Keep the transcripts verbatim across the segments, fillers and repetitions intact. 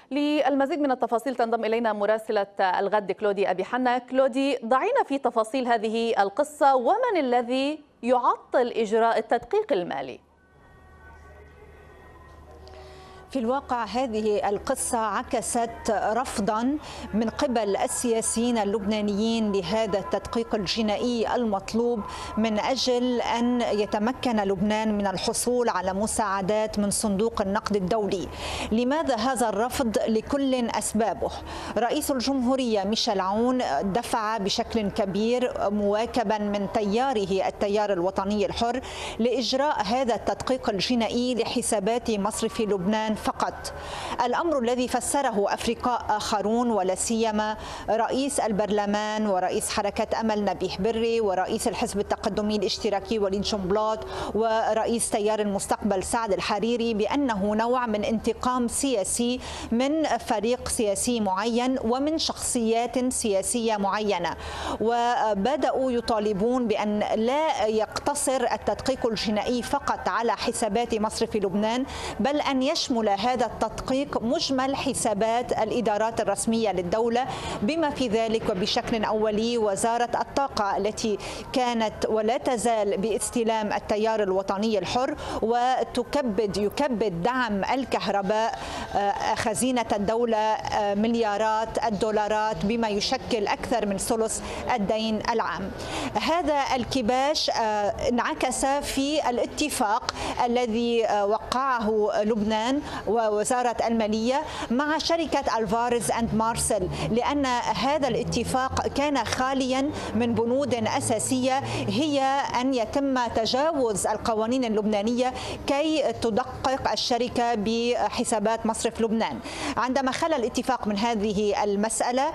للمزيد من التفاصيل تنضم إلينا مراسلة الغد كلودي أبي حنا. كلودي، ضعينا في تفاصيل هذه القصة، ومن الذي يعطل إجراء التدقيق المالي؟ في الواقع هذه القصة عكست رفضا من قبل السياسيين اللبنانيين لهذا التدقيق الجنائي المطلوب من أجل أن يتمكن لبنان من الحصول على مساعدات من صندوق النقد الدولي. لماذا هذا الرفض؟ لكل أسبابه. رئيس الجمهورية ميشيل عون دفع بشكل كبير مواكبا من تياره التيار الوطني الحر لإجراء هذا التدقيق الجنائي لحسابات مصرف لبنان فقط. الأمر الذي فسره أفرقاء آخرون ولا سيما رئيس البرلمان ورئيس حركة أمل نبيه بري ورئيس الحزب التقدمي الاشتراكي وليد شنبلاط ورئيس تيار المستقبل سعد الحريري بأنه نوع من انتقام سياسي من فريق سياسي معين ومن شخصيات سياسية معينة، وبدأوا يطالبون بأن لا يقتصر التدقيق الجنائي فقط على حسابات مصرف لبنان، بل أن يشمل هذا التدقيق مجمل حسابات الإدارات الرسمية للدولة، بما في ذلك وبشكل أولي وزارة الطاقة التي كانت ولا تزال باستلام التيار الوطني الحر وتكبد يكبد دعم الكهرباء خزينة الدولة مليارات الدولارات بما يشكل أكثر من ثلث الدين العام. هذا الكباش انعكس في الاتفاق الذي وقعه لبنان ووزارة المالية مع شركة ألفاريز أند مارسل، لأن هذا الاتفاق كان خاليا من بنود أساسية هي أن يتم تجاوز القوانين اللبنانية كي تدقق الشركة بحسابات مصرف لبنان. عندما خلا الاتفاق من هذه المسألة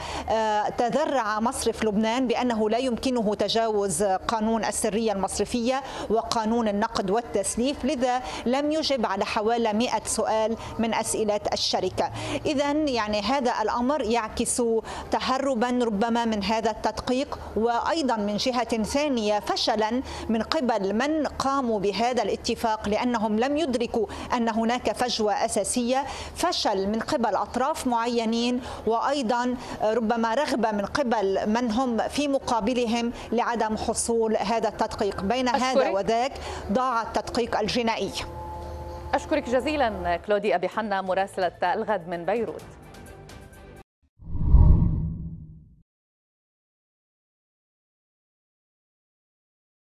تذرع مصرف لبنان بأنه لا يمكنه تجاوز قانون السرية المصرفية وقانون النقد والتسليف، لذا لم يجب على حوالي مئة سؤال من أسئلة الشركة. إذن يعني هذا الأمر يعكس تهربا ربما من هذا التدقيق، وأيضا من جهة ثانية فشلا من قبل من قاموا بهذا الاتفاق لأنهم لم يدركوا أن هناك فجوة أساسية، فشل من قبل أطراف معينين، وأيضا ربما رغبة من قبل من هم في مقابلهم لعدم حصول هذا التدقيق. بين هذا وذاك ضاع التدقيق الجنائي. أشكرك جزيلا كلودي أبي حنا مراسلة الغد من بيروت.